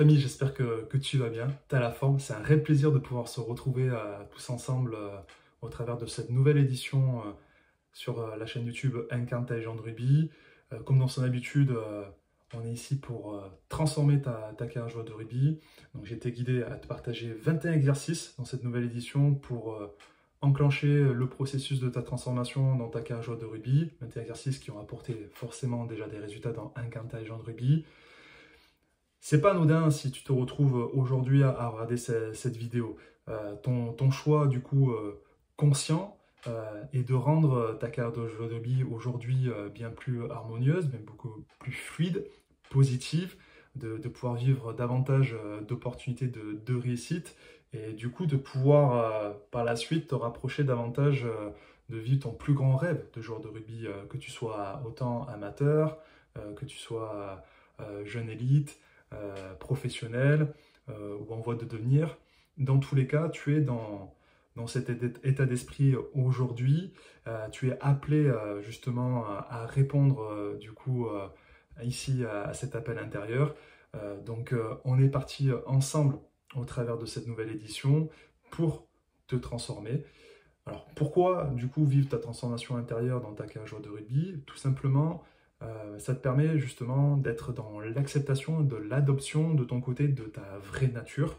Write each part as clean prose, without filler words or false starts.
famille, j'espère que tu vas bien, tu as la forme. C'est un réel plaisir de pouvoir se retrouver tous ensemble au travers de cette nouvelle édition sur la chaîne YouTube Incarne ta légende rugby. Comme dans son habitude, on est ici pour transformer ta carrière de joueur de rugby. Donc j'ai été guidé à te partager 21 exercices dans cette nouvelle édition pour enclencher le processus de ta transformation dans ta carrière de joueur de rugby. 21 exercices qui ont apporté forcément déjà des résultats dans Incarne ta légende rugby. C'est pas anodin si tu te retrouves aujourd'hui à regarder cette vidéo. Ton choix du coup conscient est de rendre ta carrière de joueur de rugby aujourd'hui bien plus harmonieuse, même beaucoup plus fluide, positive, de pouvoir vivre davantage d'opportunités de réussite et du coup de pouvoir par la suite te rapprocher davantage de vivre ton plus grand rêve de joueur de rugby, que tu sois autant amateur, que tu sois jeune élite, professionnel ou en voie de devenir. Dans tous les cas, tu es dans cet état d'esprit aujourd'hui. Tu es appelé justement à répondre du coup ici à cet appel intérieur. Donc on est parti ensemble au travers de cette nouvelle édition pour te transformer. Alors pourquoi du coup vivre ta transformation intérieure dans ta carrière de joueur de rugby? Tout simplement, ça te permet justement d'être dans l'acceptation, de l'adoption de ton côté de ta vraie nature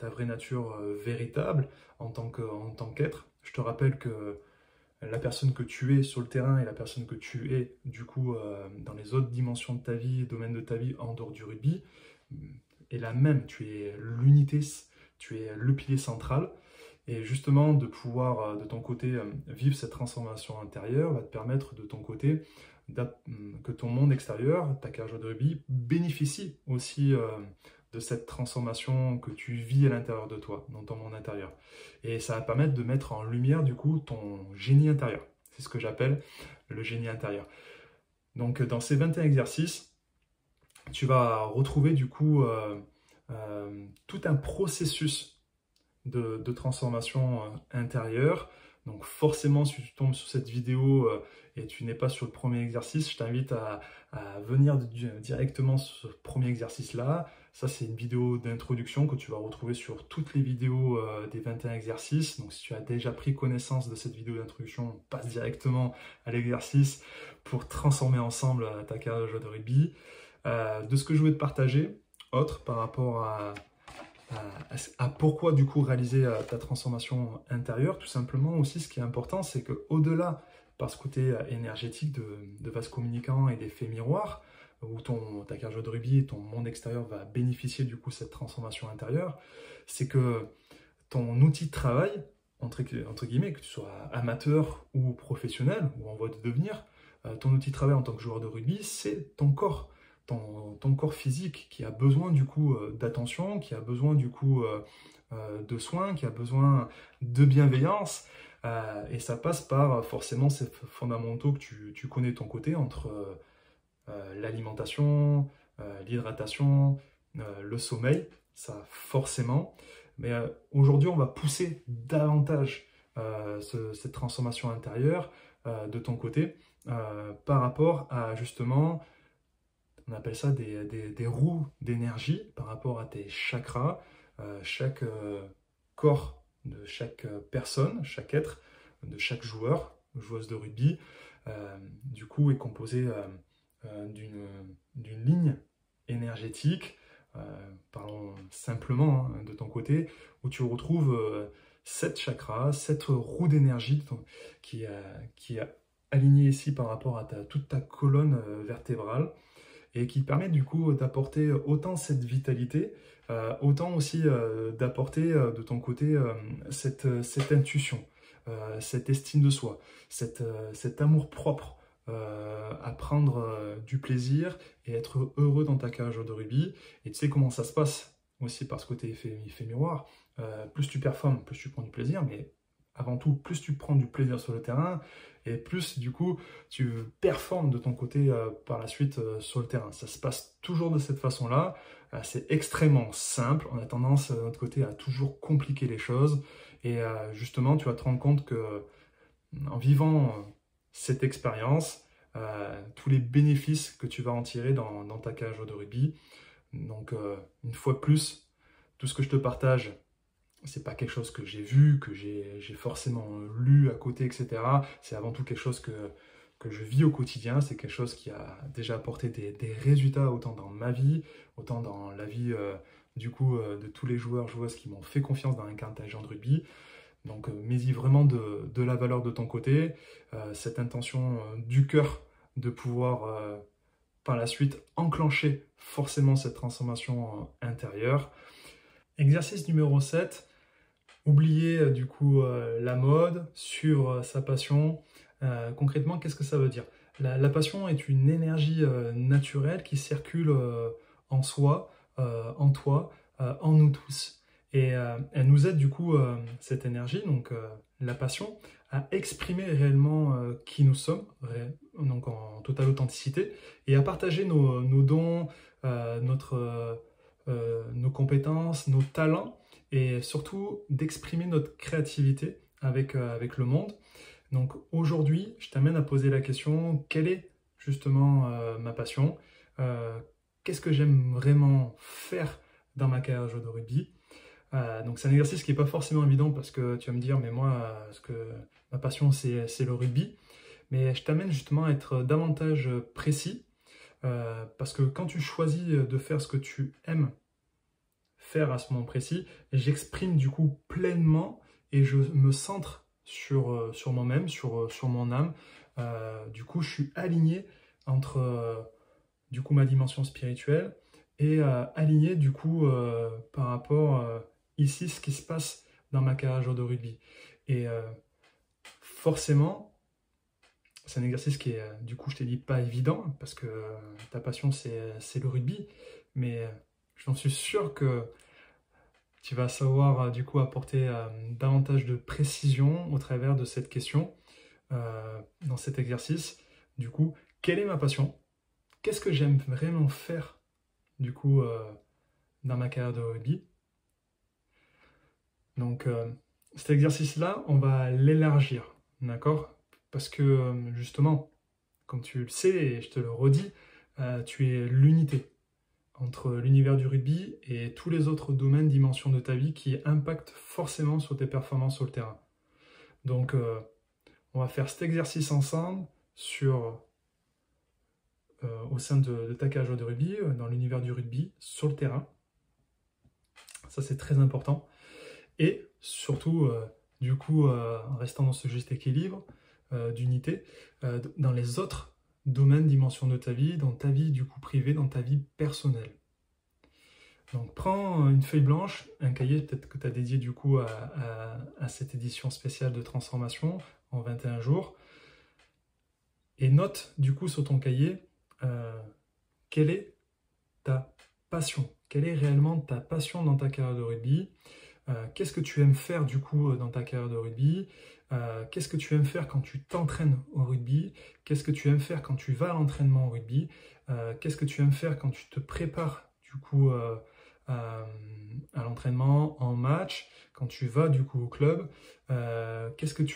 véritable en tant qu'être. Je te rappelle que la personne que tu es sur le terrain et la personne que tu es du coup dans les autres dimensions de ta vie, domaines de ta vie en dehors du rugby, est la même. Tu es l'unité, tu es le pilier central. Et justement, de pouvoir de ton côté vivre cette transformation intérieure va te permettre de ton côté que ton monde extérieur, ta carrière de rugby, bénéficie aussi de cette transformation que tu vis à l'intérieur de toi, dans ton monde intérieur. Et ça va permettre de mettre en lumière du coup ton génie intérieur. C'est ce que j'appelle le génie intérieur. Donc dans ces 21 exercices, tu vas retrouver du coup tout un processus de transformation intérieure. Donc forcément, si tu tombes sur cette vidéo et tu n'es pas sur le premier exercice, je t'invite à venir directement sur ce premier exercice-là. Ça, c'est une vidéo d'introduction que tu vas retrouver sur toutes les vidéos des 21 exercices. Donc si tu as déjà pris connaissance de cette vidéo d'introduction, on passe directement à l'exercice pour transformer ensemble ta carrière de joueur de rugby. De ce que je voulais te partager, autre par rapport à pourquoi du coup réaliser ta transformation intérieure. Tout simplement aussi, ce qui est important, c'est qu'au-delà, par ce côté énergétique de vase communicant et d'effets miroirs, où ta carrière de rugby et ton monde extérieur va bénéficier du coup de cette transformation intérieure, c'est que ton outil de travail, entre guillemets, que tu sois amateur ou professionnel, ou en voie de devenir, ton outil de travail en tant que joueur de rugby, c'est ton corps. Ton corps physique qui a besoin du coup d'attention, qui a besoin du coup de soins, qui a besoin de bienveillance. Et ça passe par forcément ces fondamentaux que tu connais de ton côté entre l'alimentation, l'hydratation, le sommeil, ça forcément. Mais aujourd'hui, on va pousser davantage cette transformation intérieure de ton côté par rapport à justement... On appelle ça des roues d'énergie par rapport à tes chakras. Chaque corps de chaque personne, chaque être, de chaque joueur, joueuse de rugby, du coup est composé d'une ligne énergétique, parlons simplement de ton côté, où tu retrouves 7 chakras, 7 roues d'énergie qui est alignée ici par rapport à toute ta colonne vertébrale, et qui permet du coup d'apporter autant cette vitalité, autant aussi d'apporter de ton côté cette intuition, cette estime de soi, cet amour propre, à prendre du plaisir et être heureux dans ta carrière de rugby. Et tu sais comment ça se passe aussi par ce côté effet miroir. Plus tu performes, plus tu prends du plaisir, mais avant tout, plus tu prends du plaisir sur le terrain, et plus du coup tu performes de ton côté par la suite sur le terrain. Ça se passe toujours de cette façon-là. C'est extrêmement simple. On a tendance de notre côté à toujours compliquer les choses. Et justement, tu vas te rendre compte que en vivant cette expérience, tous les bénéfices que tu vas en tirer dans ta carrière de rugby Donc, une fois de plus, tout ce que je te partage, c'est pas quelque chose que j'ai vu, que j'ai forcément lu à côté, etc. C'est avant tout quelque chose que je vis au quotidien. C'est quelque chose qui a déjà apporté des résultats autant dans ma vie, autant dans la vie de tous les joueurs, joueuses qui m'ont fait confiance dans l'incarnation de rugby. Donc, mets-y vraiment de la valeur de ton côté, cette intention du cœur de pouvoir par la suite enclencher forcément cette transformation intérieure. Exercice numéro 7, oublier la mode, suivre sa passion. Concrètement, qu'est-ce que ça veut dire? La passion est une énergie naturelle qui circule en soi, en toi, en nous tous. Et elle nous aide cette énergie, donc la passion, à exprimer réellement qui nous sommes, donc en totale authenticité, et à partager nos dons, nos compétences, nos talents, et surtout d'exprimer notre créativité avec le monde. Donc aujourd'hui, je t'amène à poser la question, quelle est justement ma passion? Qu'est-ce que j'aime vraiment faire dans ma carrière de joueur de rugby? Donc c'est un exercice qui n'est pas forcément évident parce que tu vas me dire, mais moi, ma passion c'est le rugby. Mais je t'amène justement à être davantage précis parce que quand tu choisis de faire ce que tu aimes faire à ce moment précis, j'exprime pleinement et je me centre sur moi-même, sur mon âme. Je suis aligné entre ma dimension spirituelle et aligné par rapport ici ce qui se passe dans ma carrière de joueur de rugby. Et forcément, c'est un exercice qui est, je t'ai dit, pas évident, parce que ta passion, c'est le rugby, mais j'en suis sûr que tu vas savoir, apporter davantage de précision au travers de cette question, dans cet exercice. Quelle est ma passion? Qu'est-ce que j'aime vraiment faire, dans ma carrière de rugby? Donc, cet exercice-là, on va l'élargir, d'accord? Parce que, justement, comme tu le sais, et je te le redis, tu es l'unité entre l'univers du rugby et tous les autres domaines, dimensions de ta vie qui impactent forcément sur tes performances sur le terrain. Donc, on va faire cet exercice ensemble au sein de ta carrière de rugby, dans l'univers du rugby, sur le terrain. Ça, c'est très important. Et surtout, en restant dans ce juste équilibre d'unité, dans les autres domaines, dimensions de ta vie, dans ta vie privée, dans ta vie personnelle. Donc prends une feuille blanche, un cahier peut-être que tu as dédié à cette édition spéciale de transformation en 21 jours, et note sur ton cahier quelle est ta passion, quelle est réellement ta passion dans ta carrière de rugby. Qu'est-ce que tu aimes faire dans ta carrière de rugby? Qu'est-ce que tu aimes faire quand tu t'entraînes au rugby? Qu'est-ce que tu aimes faire quand tu vas à l'entraînement au rugby? Qu'est-ce que tu aimes faire quand tu te prépares à l'entraînement, en match, quand tu vas au club? Qu'est-ce que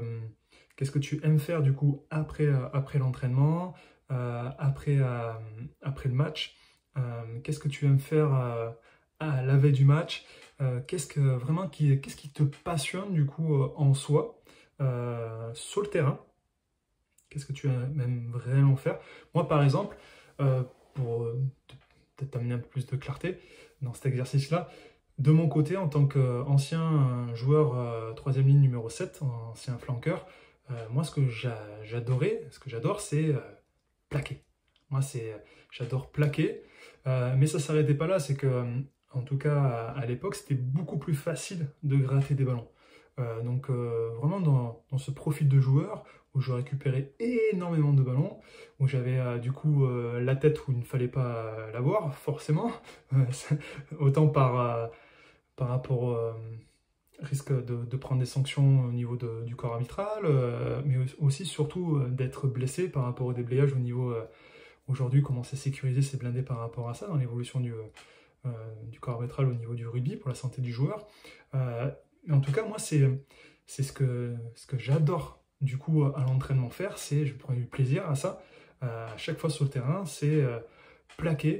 tu aimes faire après l'entraînement, après le match? Qu'est-ce que tu aimes faire à la veille du match? Qu'est-ce qui te passionne en soi sur le terrain? Qu'est-ce que tu aimes vraiment faire? Moi, par exemple, pour peut-être t'amener un peu plus de clarté dans cet exercice-là, de mon côté, en tant qu'ancien joueur 3e ligne numéro 7, ancien flanqueur, moi, ce que j'adore, c'est plaquer. Moi, j'adore plaquer, mais ça ne s'arrêtait pas là, c'est que en tout cas, à l'époque, c'était beaucoup plus facile de gratter des ballons. Donc, vraiment dans ce profil de joueur où je récupérais énormément de ballons, où j'avais la tête où il ne fallait pas l'avoir, forcément, autant par rapport au risque de prendre des sanctions au niveau du corps arbitral, mais aussi, surtout, d'être blessé par rapport au déblayage au niveau... Aujourd'hui, comment c'est sécurisé, c'est blindé par rapport à ça, dans l'évolution du corps arbitral au niveau du rugby pour la santé du joueur. Mais en tout cas, moi, c'est ce que j'adore à l'entraînement faire, je prends du plaisir à ça. À chaque fois sur le terrain, c'est plaquer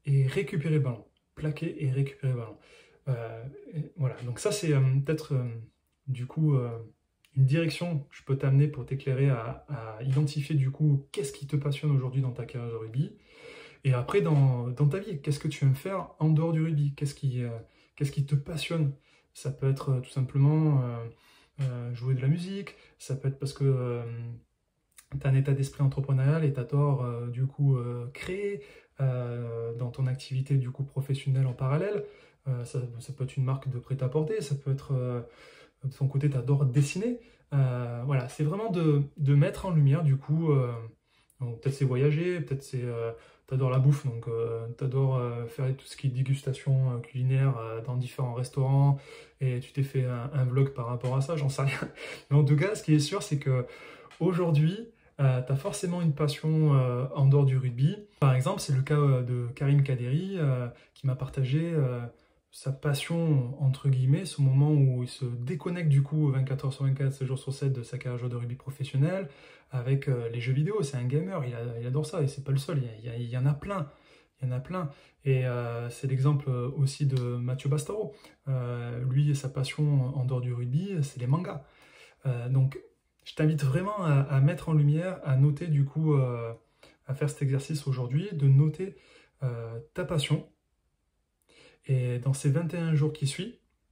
et récupérer le ballon. Plaquer et récupérer le ballon. Voilà, donc ça c'est peut-être du coup une direction que je peux t'amener pour t'éclairer à identifier du coup qu'est-ce qui te passionne aujourd'hui dans ta carrière de rugby. Et après dans ta vie, qu'est-ce que tu aimes faire en dehors du rugby? Qu'est-ce qui te passionne? Ça peut être tout simplement jouer de la musique, ça peut être parce que tu as un état d'esprit entrepreneurial et tu adores du coup créer dans ton activité du coup professionnelle en parallèle. Ça peut être une marque de prêt-à-porter, ça peut être de ton côté tu adores dessiner. Voilà, c'est vraiment de mettre en lumière du coup, peut-être c'est voyager, peut-être c'est t'adores la bouffe, donc t'adores faire tout ce qui est dégustation culinaire dans différents restaurants et tu t'es fait un vlog par rapport à ça, j'en sais rien. Mais en tout cas, ce qui est sûr, c'est que aujourd'hui, tu as forcément une passion en dehors du rugby. Par exemple, c'est le cas de Karim Kaderi qui m'a partagé sa passion, entre guillemets, ce moment où il se déconnecte du coup 24 heures sur 24, 7 jours sur 7 de sa carrière de rugby professionnel avec les jeux vidéo. C'est un gamer, il adore ça et c'est pas le seul, il y en a plein. Il y en a plein. Et c'est l'exemple aussi de Mathieu Bastaro. Lui, sa passion en dehors du rugby, c'est les mangas. Donc, je t'invite vraiment à mettre en lumière, à noter du coup, à faire cet exercice aujourd'hui, de noter ta passion. Et dans ces 21 jours qui suivent,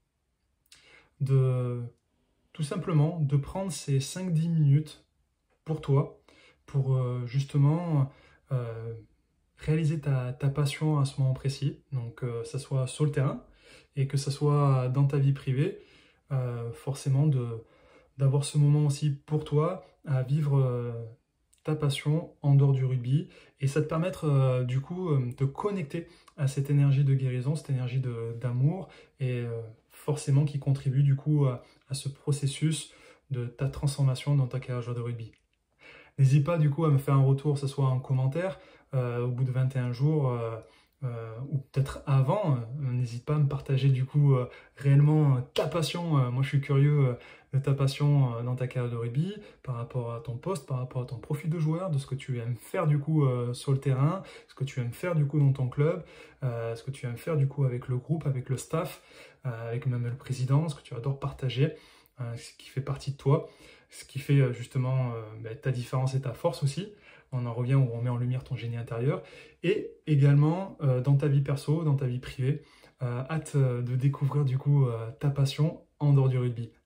tout simplement de prendre ces 5-10 minutes pour toi, pour justement réaliser ta passion à ce moment précis. Donc, que ça soit sur le terrain et que ça soit dans ta vie privée, forcément d'avoir ce moment aussi pour toi à vivre ta passion en dehors du rugby et ça te permettre du coup de connecter à cette énergie de guérison, cette énergie d'amour et forcément qui contribue du coup à ce processus de ta transformation dans ta carrière de joueur de rugby. N'hésite pas du coup à me faire un retour, que ce soit en commentaire au bout de 21 jours ou peut-être avant, n'hésite pas à me partager du coup réellement ta passion. Moi je suis curieux de ta passion dans ta carrière de rugby, par rapport à ton poste, par rapport à ton profil de joueur, de ce que tu aimes faire du coup sur le terrain, ce que tu aimes faire du coup dans ton club, ce que tu aimes faire du coup avec le groupe, avec le staff, avec même le président, ce que tu adores partager, ce qui fait partie de toi, ce qui fait justement ta différence et ta force aussi. On en revient où on met en lumière ton génie intérieur et également dans ta vie perso, dans ta vie privée. Hâte de découvrir du coup ta passion en dehors du rugby.